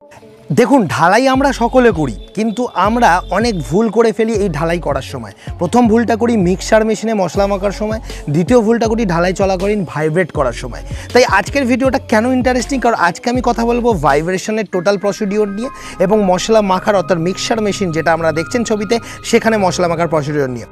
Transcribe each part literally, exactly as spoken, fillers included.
দেখুন, ঢালাই আমরা সকলে করি, কিন্তু আমরা অনেক ভুল করে ফেলি এই ঢালাই করার সময়। প্রথম ভুলটা করি মিক্সার মেশিনে মশলা মাখার সময়, দ্বিতীয় ভুলটা করি ঢালাই চলাকালীন ভাইব্রেট করার সময়। তাই আজকের ভিডিওটা কেন ইন্টারেস্টিং, কারণ আজকে আমি কথা বলবো ভাইব্রেশনের টোটাল প্রসিডিওর নিয়ে এবং মশলা মাখার অর্থাৎ মিক্সার মেশিন যেটা আমরা দেখছেন ছবিতে সেখানে মশলা মাখার প্রসিডিওর নিয়ে।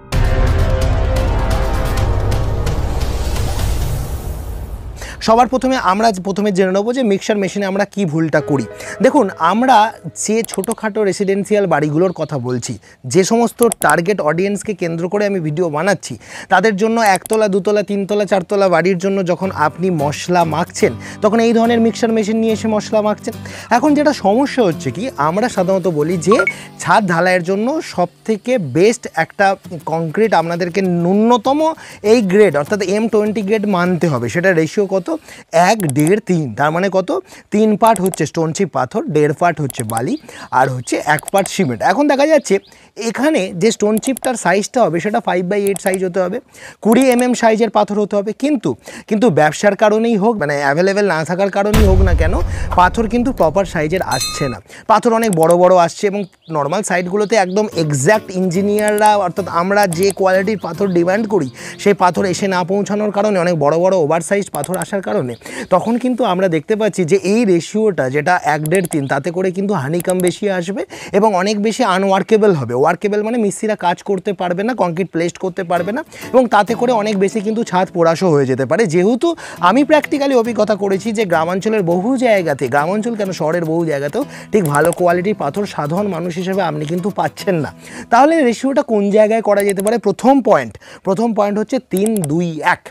সবার প্রথমে আমরা প্রথমে জেনে নেবো যে মিক্সার মেশিনে আমরা কি ভুলটা করি। দেখুন, আমরা যে ছোটোখাটো রেসিডেন্সিয়াল বাড়িগুলোর কথা বলছি, যে সমস্ত টার্গেট অডিয়েন্সকে কেন্দ্র করে আমি ভিডিও বানাচ্ছি, তাদের জন্য একতলা দুতলা তিনতলা চারতলা বাড়ির জন্য যখন আপনি মশলা মাখছেন তখন এই ধরনের মিক্সার মেশিন নিয়ে এসে মশলা মাখছেন। এখন যেটা সমস্যা হচ্ছে কি, আমরা সাধারণত বলি যে ছাদ ঢালাইয়ের জন্য সবথেকে বেস্ট একটা কংক্রিট আপনাদেরকে ন্যূনতম এই গ্রেড অর্থাৎ এম টোয়েন্টি গ্রেড মানতে হবে। সেটা রেশিও কত? এক দেড় তিন, তার মানে কত? তিন পার্ট হচ্ছে স্টোনচিপ পাথর, দেড় পার্ট হচ্ছে বালি, আর হচ্ছে এক পার্ট সিমেন্ট। এখন দেখা যাচ্ছে এখানে যে স্টোন চিপটার সাইজটা হবে সেটা ফাইভ বাই এইট সাইজ হতে হবে, কুড়ি এম এম সাইজের পাথর হতে হবে। কিন্তু কিন্তু ব্যবসার কারণেই হোক, মানে অ্যাভেলেবেল না থাকার কারণেই হোক না কেন, পাথর কিন্তু প্রপার সাইজের আসছে না। পাথর অনেক বড় বড় আসছে এবং নর্মাল সাইডগুলোতে একদম এক্স্যাক্ট ইঞ্জিনিয়াররা অর্থাৎ আমরা যে কোয়ালিটির পাথর ডিমান্ড করি সেই পাথর এসে না পৌঁছানোর কারণে, অনেক বড় বড় ওভার সাইজ পাথর আসার কারণে তখন কিন্তু আমরা দেখতে পাচ্ছি যে এই রেশিওটা যেটা এক দেড় তিন, তাতে করে কিন্তু হানিকাম বেশি আসবে এবং অনেক বেশি আনওয়ার্কেবল হবে। ওয়ার্কেবল মানে মিস্ত্রিরা কাজ করতে পারবে না, কংক্রিট প্লেসড করতে পারবে না এবং তাতে করে অনেক বেশি কিন্তু ছাদ পোড়াশও হয়ে যেতে পারে। যেহেতু আমি প্র্যাকটিক্যালি অভিজ্ঞতা করেছি যে গ্রামাঞ্চলের বহু জায়গাতে, গ্রামাঞ্চল কেন শহরের বহু জায়গাতেও ঠিক ভালো কোয়ালিটির পাথর সাধারণ মানুষ হিসেবে আপনি কিন্তু পাচ্ছেন না। তাহলে রেশিওটা কোন জায়গায় করা যেতে পারে? প্রথম পয়েন্ট প্রথম পয়েন্ট হচ্ছে তিন দুই এক।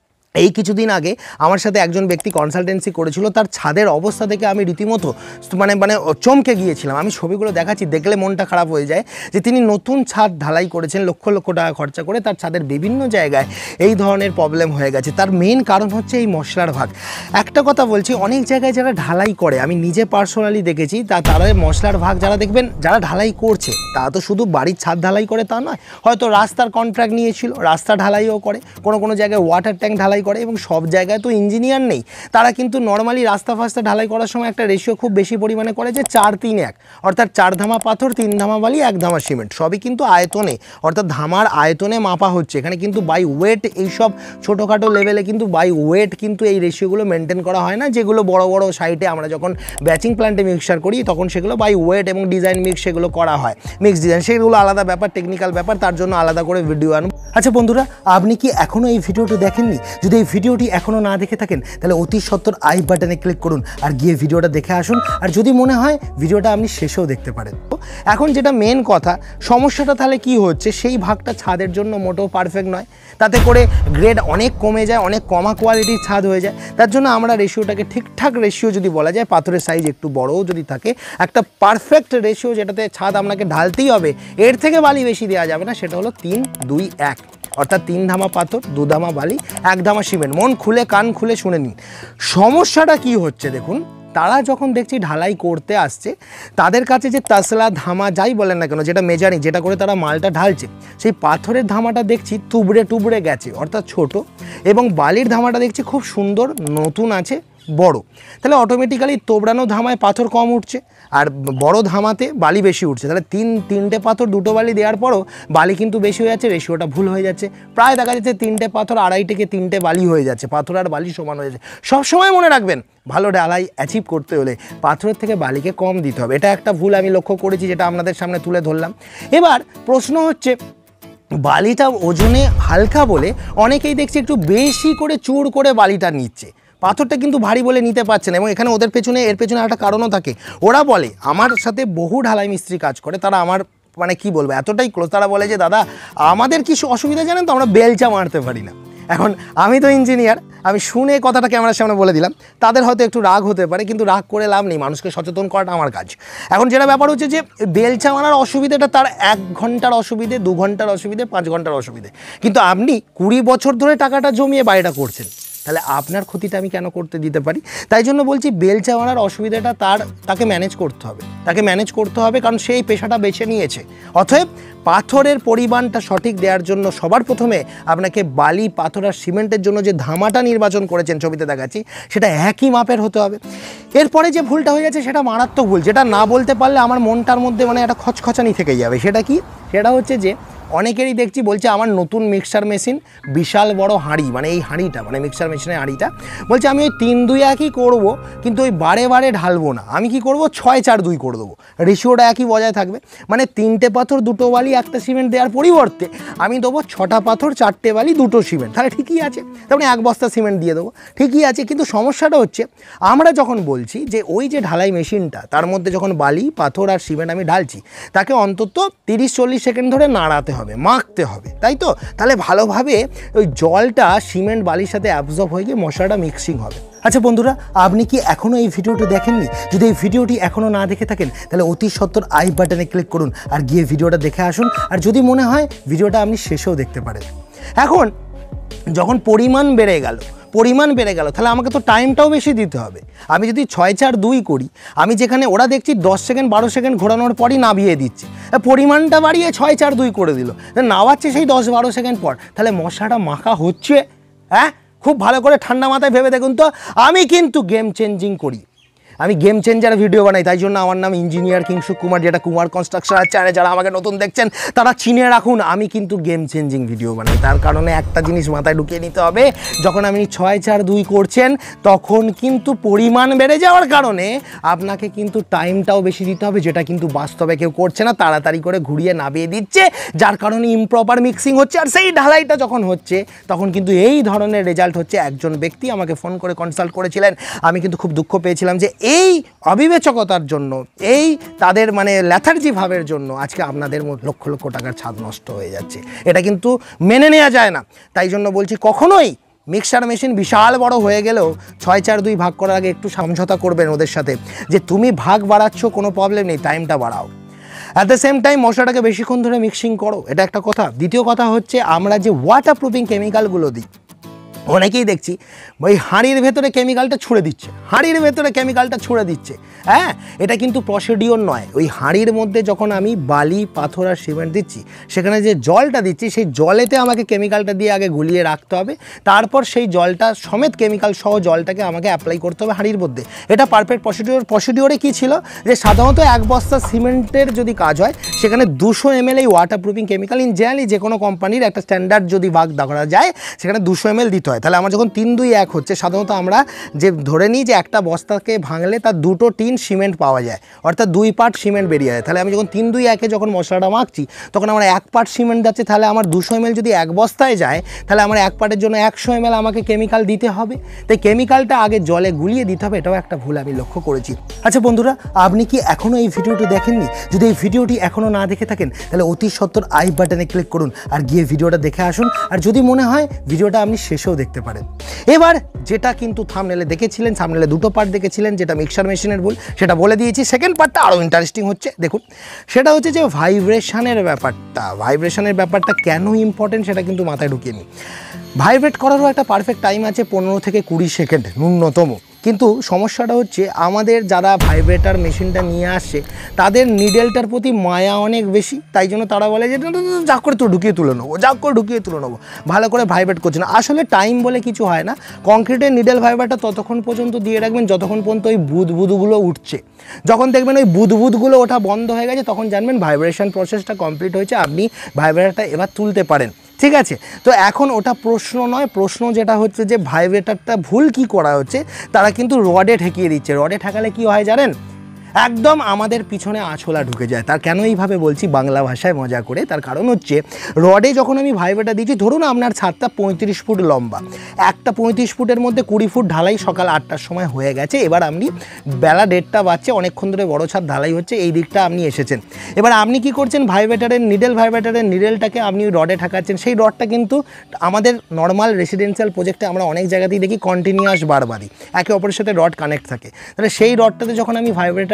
এই কিছুদিন আগে আমার সাথে একজন ব্যক্তি কনসালটেন্সি করেছিল, তার ছাদের অবস্থা দেখে আমি রীতিমতো মানে মানে চমকে গিয়েছিলাম। আমি ছবিগুলো দেখাচ্ছি, দেখলে মনটা খারাপ হয়ে যায় যে তিনি নতুন ছাদ ঢালাই করেছেন লক্ষ লক্ষ টাকা খরচা করে, তার ছাদের বিভিন্ন জায়গায় এই ধরনের প্রবলেম হয়ে গেছে। তার মেন কারণ হচ্ছে এই মশলার ভাগ। একটা কথা বলছি, অনেক জায়গায় যারা ঢালাই করে, আমি নিজে পার্সোনালি দেখেছি, তা তারা মশলার ভাগ যারা দেখবেন যারা ঢালাই করছে, তা তো শুধু বাড়ির ছাদ ঢালাই করে তা নয়, হয়তো রাস্তার কন্ট্রাক্ট নিয়েছিল, রাস্তা ঢালাইও করে, কোনো কোনো জায়গায় ওয়াটার ট্যাঙ্ক ঢালাই করে এবং সব জায়গায় তো ইঞ্জিনিয়ার নেই। তারা কিন্তু নর্মালি রাস্তা ফাস্তা ঢালাই করার সময় একটা রেশিও খুব বেশি পরিমাণে করে যে চার তিন এক, অর্থাৎ চার ধামা পাথর, তিন ধামা বালি, এক ধামা সিমেন্ট। সবই কিন্তু আয়তনে অর্থাৎ ধামার আয়তনে মাপা হচ্ছে। এখানে কিন্তু বাই ওয়েট এইসব ছোটোখাটো লেভেলে কিন্তু বাই ওয়েট কিন্তু এই রেশিওগুলো মেনটেন করা হয় না। যেগুলো বড় বড় সাইটে আমরা যখন ব্যাচিং প্ল্যান্টে মিক্সার করি তখন সেগুলো বাই ওয়েট এবং ডিজাইন মিক্স সেগুলো করা হয়, মিক্স ডিজাইন, সেগুলো আলাদা ব্যাপার, টেকনিক্যাল ব্যাপার, তার জন্য আলাদা করে ভিডিও আনব। আচ্ছা বন্ধুরা, আপনি কি এখনও এই ভিডিওটি দেখেননি? যদি এই ভিডিওটি এখনও না দেখে থাকেন তাহলে অতি সত্বর আই বাটনে ক্লিক করুন আর গিয়ে ভিডিওটা দেখে আসুন। আর যদি মনে হয় ভিডিওটা আপনি শেষেও দেখতে পারেন। এখন যেটা মেন কথা, সমস্যাটা তাহলে কি হচ্ছে, সেই ভাগটা ছাদের জন্য মোটেও পারফেক্ট নয়। তাতে করে গ্রেড অনেক কমে যায়, অনেক কমা কোয়ালিটির ছাদ হয়ে যায়। তার জন্য আমরা রেশিওটাকে ঠিকঠাক রেশিও যদি বলা যায়, পাথরের সাইজ একটু বড়ও যদি থাকে, একটা পারফেক্ট রেশিও যেটাতে ছাদ আপনাকে ঢালতেই হবে, এর থেকে বালি বেশি দেওয়া যাবে না, সেটা হলো তিন দুই এক, অর্থাৎ তিন ধামা পাথর, দু ধামা বালি, এক ধামা সিমেন্ট। মন খুলে কান খুলে শুনে নিন। সমস্যাটা কি হচ্ছে দেখুন, তারা যখন দেখছি ঢালাই করতে আসছে, তাদের কাছে যে তাসলা ধামা যাই বলেন না কেন, যেটা মেজারিং যেটা করে তারা মালটা ঢালছে, সেই পাথরের ধামাটা দেখছি তুবড়ে টুবড়ে গেছে অর্থাৎ ছোট, এবং বালির ধামাটা দেখছি খুব সুন্দর নতুন আছে, বড়। তাহলে অটোমেটিক্যালি তোবড়ানো ধামায় পাথর কম উঠছে আর বড় ধামাতে বালি বেশি উঠছে। তাহলে তিন তিনটে পাথর দুটো বালি দেওয়ার পরও বালি কিন্তু বেশি হয়ে যাচ্ছে, রেশিওটা ভুল হয়ে যাচ্ছে। প্রায় দেখা যাচ্ছে তিনটে পাথর আড়াই থেকে তিনটে বালি হয়ে যাচ্ছে, পাথর আর বালি সমান হয়ে যাচ্ছে। সবসময় মনে রাখবেন, ভালো ঢালাই অ্যাচিভ করতে হলে পাথরের থেকে বালিকে কম দিতে হবে। এটা একটা ভুল আমি লক্ষ্য করেছি, যেটা আপনাদের সামনে তুলে ধরলাম। এবার প্রশ্ন হচ্ছে, বালিটা ওজনে হালকা বলে অনেকেই দেখছি একটু বেশি করে চুর করে বালিটা নিচ্ছে, পাথরটা কিন্তু ভারী বলে নিতে পারছে না। এবং এখানে ওদের পেছনে এর পেছনে একটা কারণও থাকে। ওরা বলে, আমার সাথে বহু ঢালাই মিস্ত্রি কাজ করে, তারা আমার মানে কি বলবো এতটাই ক্লোজ, তারা বলে যে দাদা আমাদের কিছু অসুবিধা জানেন তো, আমরা বেলচা মারতে পারি না। এখন আমি তো ইঞ্জিনিয়ার, আমি শুনে কথাটা ক্যামেরার সামনে বলে দিলাম, তাদের হয়তো একটু রাগ হতে পারে, কিন্তু রাগ করে লাভ নেই, মানুষকে সচেতন করাটা আমার কাজ। এখন যেটা ব্যাপার হচ্ছে যে বেলচা মারার অসুবিধাটা তার এক ঘন্টার অসুবিধে, দু ঘন্টার অসুবিধে, পাঁচ ঘন্টার অসুবিধে, কিন্তু আপনি কুড়ি বছর ধরে টাকাটা জমিয়ে বাড়িটা করছেন, তাহলে আপনার ক্ষতিটা আমি কেন করতে দিতে পারি? তাই জন্য বলছি বেলচা মারার অসুবিধাটা তার তাকে ম্যানেজ করতে হবে, তাকে ম্যানেজ করতে হবে, কারণ সেই পেশাটা বেছে নিয়েছে। অতএব পাথরের পরিমাণটা সঠিক দেওয়ার জন্য সবার প্রথমে আপনাকে বালি, পাথর আর সিমেন্টের জন্য যে ধামাটা নির্বাচন করেছেন ছবিতে দেখাচ্ছি, সেটা একই মাপের হতে হবে। এরপরে যে ভুলটা হয়ে যাচ্ছে সেটা মারাত্মক ভুল, যেটা না বলতে পারলে আমার মনটার মধ্যে মানে একটা খচখচানি থেকে যাবে। সেটা কি? সেটা হচ্ছে যে অনেকেরই দেখছি বলছে আমার নতুন মিক্সার মেশিন, বিশাল বড় হাঁড়ি, মানে এই হাঁড়িটা মানে মিক্সার মেশিনের হাঁড়িটা, বলছে আমি ওই তিন দুই একই করবো, কিন্তু ওই বারে বারে ঢালবো না, আমি কি করব ছয় চার দুই করে দেবো, রেশিওটা একই বজায় থাকবে। মানে তিনটে পাথর দুটো বালি একটা সিমেন্ট দেওয়ার পরিবর্তে আমি দেবো ছটা পাথর চারটে বালি দুটো সিমেন্ট, তাহলে ঠিকই আছে, তারপরে এক বস্তা সিমেন্ট দিয়ে দেবো, ঠিকই আছে। কিন্তু সমস্যাটা হচ্ছে আমরা যখন বলছি যে ওই যে ঢালাই মেশিনটা, তার মধ্যে যখন বালি, পাথর আর সিমেন্ট আমি ঢালছি, তাকে অন্তত তিরিশ চল্লিশ সেকেন্ড ধরে নাড়াতে হবে, মাখতে হবে, তাই তো? তাহলে ভালোভাবে ওই জলটা সিমেন্ট বালির সাথে অ্যাবজর্ব হয়ে গিয়ে মশলাটা মিক্সিং হবে। আচ্ছা বন্ধুরা, আপনি কি এখনও এই ভিডিওটি দেখেননি? যদি এই ভিডিওটি এখনও না দেখে থাকেন তাহলে অতি সত্বর আই বাটনে ক্লিক করুন আর গিয়ে ভিডিওটা দেখে আসুন। আর যদি মনে হয় ভিডিওটা আপনি শেষেও দেখতে পারেন। এখন যখন পরিমাণ বেড়ে গেল পরিমাণ বেড়ে গেল তাহলে আমাকে তো টাইমটাও বেশি দিতে হবে। আমি যদি ছয় চার দুই করি, আমি যেখানে ওরা দেখছি দশ সেকেন্ড বারো সেকেন্ড ঘোরানোর পরই নাবিয়ে দিচ্ছে, পরিমাণটা বাড়িয়ে ছয় চার দুই করে দিল, নাওয়াচ্ছে সেই দশ বারো সেকেন্ড পর, তাহলে মশলাটা মাখা হচ্ছে? হ্যাঁ, খুব ভালো করে ঠান্ডা মাথায় ভেবে দেখুন তো। আমি কিন্তু গেম চেঞ্জিং করি, আমি গেম চেঞ্জার ভিডিও বানাই, তাই জন্য আমার নাম ইঞ্জিনিয়ার কিংসুক কুমার, যেটা কুমার কনস্ট্রাকশন চ্যানেলে যারা আমাকে নতুন দেখছেন তারা চিনে রাখুন, আমি কিন্তু গেম চেঞ্জিং ভিডিও বানাই। তার কারণে একটা জিনিস মাথায় ঢুকিয়ে নিতে হবে, যখন আপনি ছয় চার দুই করছেন তখন কিন্তু পরিমাণ বেড়ে যাওয়ার কারণে আপনাকে কিন্তু টাইমটাও বেশি দিতে হবে, যেটা কিন্তু বাস্তবে কেউ করছে না, তাড়াতাড়ি করে ঘুরিয়ে নামিয়ে দিচ্ছে, যার কারণে ইমপ্রপার মিক্সিং হচ্ছে। আর সেই ঢালাইটা যখন হচ্ছে তখন কিন্তু এই ধরনের রেজাল্ট হচ্ছে। একজন ব্যক্তি আমাকে ফোন করে কনসাল্ট করেছিলেন, আমি কিন্তু খুব দুঃখ পেয়েছিলাম যে এই অবিবেচকতার জন্য, এই তাদের মানে ল্যাথার্জি ভাবের জন্য আজকে আপনাদের লক্ষ লক্ষ টাকার ছাদ নষ্ট হয়ে যাচ্ছে। এটা কিন্তু মেনে নেওয়া যায় না। তাই জন্য বলছি কখনোই মিক্সার মেশিন বিশাল বড় হয়ে গেলেও ছয় চার দুই ভাগ করার আগে একটু সমঝোতা করবেন ওদের সাথে, যে তুমি ভাগ বাড়াচ্ছ কোনো প্রবলেম নেই, টাইমটা বাড়াও। অ্যাট দ্য সেম টাইম মশলাটাকে বেশিক্ষণ ধরে মিক্সিং করো, এটা একটা কথা। দ্বিতীয় কথা হচ্ছে আমরা যে ওয়াটার প্রুফিং কেমিক্যালগুলো দিই, অনেকেই দেখছি ওই হাঁড়ির ভেতরে কেমিক্যালটা ছুঁড়ে দিচ্ছে, হাঁড়ির ভেতরে কেমিক্যালটা ছুঁড়ে দিচ্ছে হ্যাঁ, এটা কিন্তু প্রসিডিওর নয়। ওই হাঁড়ির মধ্যে যখন আমি বালি, পাথর আর সিমেন্ট দিচ্ছি, সেখানে যে জলটা দিচ্ছি সেই জলেতে আমাকে কেমিক্যালটা দিয়ে আগে গুলিয়ে রাখতে হবে, তারপর সেই জলটা সমেত কেমিক্যাল সহ জলটাকে আমাকে অ্যাপ্লাই করতে হবে হাঁড়ির মধ্যে। এটা পারফেক্ট প্রসিডিওর। প্রসিডিওরে কী ছিল যে সাধারণত এক বস্তা সিমেন্টের যদি কাজ হয় সেখানে দুশো এম এল এই waterproofing chemical, in generally যে কোনো কোম্পানির একটা স্ট্যান্ডার্ড যদি ভাগ করা যায় সেখানে দুশো এম এল দিতে হয়। তাহলে আমার যখন তিন দুই এক হচ্ছে, সাধারণত আমরা যে ধরে নিই যে একটা বস্তাকে ভাঙলে তার দুটো টিন সিমেন্ট পাওয়া যায়, অর্থাৎ দুই পার্ট সিমেন্ট বেরিয়ে যায়। তাহলে আমি যখন তিন দুই একে যখন মশলাটা মাখছি তখন আমার এক পার্ট সিমেন্ট যাচ্ছে, তাহলে আমার দুশো এম এল যদি এক বস্তায় যায় তাহলে আমার এক পার্টের জন্য একশো এম এল আমাকে কেমিক্যাল দিতে হবে। তাই কেমিক্যালটা আগে জলে গুলিয়ে দিতে হবে, এটাও একটা ভুল আমি লক্ষ্য করেছি। আচ্ছা বন্ধুরা, আপনি কি এখনও এই ভিডিওটি দেখেননি? যদি এই ভিডিওটি এখনও না দেখে থাকেন তাহলে অতি সত্বর আই বাটনে ক্লিক করুন আর গিয়ে ভিডিওটা দেখে আসুন। আর যদি মনে হয় ভিডিওটা আপনি শেষেও দেখতে পারেন। এবার যেটা কিন্তু থাম্বনেলে দেখেছিলেন, থাম্বনেলে দুটো পার্ট দেখেছিলেন, যেটা মিক্সার মেশিনের ভুল, সেটা বলে দিয়েছি। সেকেন্ড পার্টটা আরও ইন্টারেস্টিং হচ্ছে, দেখুন। সেটা হচ্ছে যে ভাইব্রেশনের ব্যাপারটা। ভাইব্রেশনের ব্যাপারটা কেন ইম্পর্টেন্ট সেটা কিন্তু মাথায় ঢুকিয়ে নিই। ভাইব্রেট করারও একটা পারফেক্ট টাইম আছে, পনেরো থেকে কুড়ি সেকেন্ড ন্যূনতম। কিন্তু সমস্যাটা হচ্ছে আমাদের যারা ভাইব্রেটার মেশিনটা নিয়ে আসছে তাদের নিডেলটার প্রতি মায়া অনেক বেশি, তাই জন্য তারা বলে যে যা করে তো ঢুকিয়ে তুলে নেবো, যা করে ঢুকিয়ে তুলে নেবো, ভালো করে ভাইব্রেট করছে না। আসলে টাইম বলে কিছু হয় না। কংক্রিটের নিডেল ভাইব্রেটটা ততক্ষণ পর্যন্ত দিয়ে রাখবেন যতক্ষণ পর্যন্ত ওই বুদবুদগুলো উঠছে। যখন দেখবেন ওই বুদবুদগুলো ওঠা বন্ধ হয়ে গেছে তখন জানবেন ভাইব্রেশন প্রসেসটা কমপ্লিট হয়েছে, আপনি ভাইব্রেটারটা এবার তুলতে পারেন। ঠিক আছে, তো এখন ওটা প্রশ্ন নয়, প্রশ্ন যেটা হচ্ছে যে ভাইব্রেটারটা ভুল কি করা হচ্ছে, তারা কিন্তু রডে ঠেকিয়ে দিচ্ছে। রডে ঠেকালে কি হয় জানেন? একদম আমাদের পিছনে আঁচলা ঢুকে যায়। তার কেন এইভাবে বলছি বাংলা ভাষায় মজা করে, তার কারণ হচ্ছে রডে যখন আমি ভাইব্রেটার দিচ্ছি, ধরুন আপনার ছাদটা পঁয়ত্রিশ ফুট লম্বা, একটা পঁয়ত্রিশ ফুটের মধ্যে কুড়ি ফুট ঢালাই সকাল আটটার সময় হয়ে গেছে। এবার আপনি বেলা দেড়টা বাজছে, অনেকক্ষণ ধরে বড় ছাদ ঢালাই হচ্ছে, এই দিকটা আপনি এসেছেন। এবার আপনি কি করছেন, ভাইব্রেটারের নিডেল ভাইব্রেটারের নিডেলটাকে আপনি রডে ঠেকাচ্ছেন। সেই রডটা কিন্তু আমাদের নর্মাল রেসিডেন্সিয়াল প্রজেক্টে আমরা অনেক জায়গাতেই দেখি কন্টিনিউয়াস বারবারই একে অপরের সাথে রড কানেক্ট থাকে। তাহলে সেই রডটাতে যখন আমি ভাইব্রেটার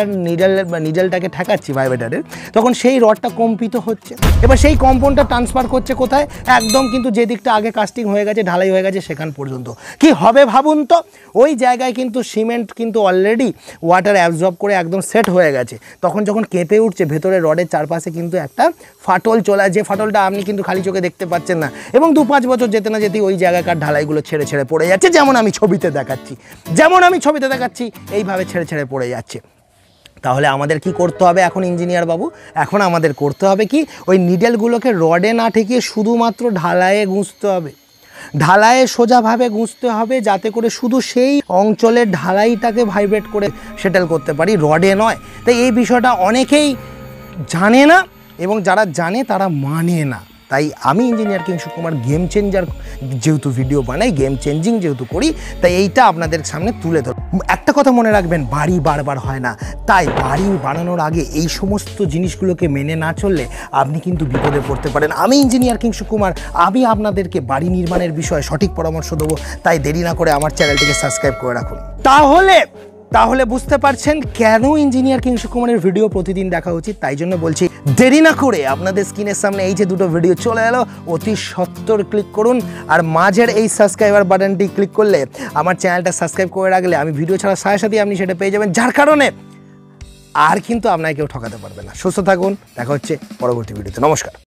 ভাইব্রেটার নিডল নিডলটাকে ঠেকাচ্ছি ভাইব্রেটারের, তখন সেই রডটা কম্পিত হচ্ছে। এবার সেই কম্পনটা ট্রান্সফার করছে কোথায়? একদম কিন্তু যে দিকটা আগে কাস্টিং হয়ে গেছে, ঢালাই হয়ে গেছে, সেখান পর্যন্ত। কি হবে ভাবুন তো? ওই জায়গায় কিন্তু সিমেন্ট কিন্তু অলরেডি ওয়াটার অ্যাবজর্ব করে একদম সেট হয়ে গেছে। তখন যখন কেঁপে উঠছে, ভেতরে রডের চারপাশে কিন্তু একটা ফাটল চলে, যে ফাটলটা আপনি কিন্তু খালি চোখে দেখতে পাচ্ছেন না, এবং দু পাঁচ বছর যেতে না যেতেই ওই জায়গাকার ঢালাইগুলো ছেড়ে ছেড়ে পড়ে যাচ্ছে, যেমন আমি ছবিতে দেখাচ্ছি যেমন আমি ছবিতে দেখাচ্ছি এইভাবে ছেড়ে ছেড়ে পড়ে যাচ্ছে। তাহলে আমাদের কি করতে হবে এখন ইঞ্জিনিয়ার বাবু? এখন আমাদের করতে হবে কি, ওই নিডেলগুলোকে রডে না ঠেকিয়ে শুধুমাত্র ঢালাইয়ে গুঁজতে হবে। ঢালাইয়ে সোজাভাবে গুঁজতে হবে, যাতে করে শুধু সেই অঞ্চলের ঢালাইটাকে ভাইব্রেট করে সেটেল করতে পারি, রডে নয়। তাই এই বিষয়টা অনেকেই জানে না, এবং যারা জানে তারা মানে না। তাই আমি engineer Kingshu Kumar game changer যেহেতু ভিডিও বানাই, গেম চেঞ্জিং যেহেতু করি, তাই এইটা আপনাদের সামনে তুলে ধর। একটা কথা মনে রাখবেন, বাড়ি বারবার হয় না, তাই বাড়ি বানানোর আগে এই সমস্ত জিনিসগুলোকে মেনে না চললে আপনি কিন্তু বিপদে পড়তে পারেন। আমি ইঞ্জিনিয়ার কিংসু কুমার, আমি আপনাদেরকে বাড়ি নির্মাণের বিষয়ে সঠিক পরামর্শ দেবো। তাই দেরি না করে আমার চ্যানেলটিকে সাবস্ক্রাইব করে রাখুন। তাহলে তাহলে বুঝতে পারছেন কেন ইঞ্জিনিয়ার কিংসু কুমারের ভিডিও প্রতিদিন দেখা উচিত। তাই জন্য বলছি, দেরি না করে আপনাদের স্ক্রিনের সামনে এই যে দুটো ভিডিও চলে এলো, অতি সত্বর ক্লিক করুন। আর মাঝের এই সাবস্ক্রাইবার বাটনটি ক্লিক করলে, আমার চ্যানেলটা সাবস্ক্রাইব করে রাখলে, আমি ভিডিও ছাড়া সাথে সাথে আপনি সেটা পেয়ে যাবেন, যার কারণে আর কিন্তু আপনাকে কেউ ঠকাতে পারবে না। সুস্থ থাকুন, দেখা হচ্ছে পরবর্তী ভিডিওতে। নমস্কার।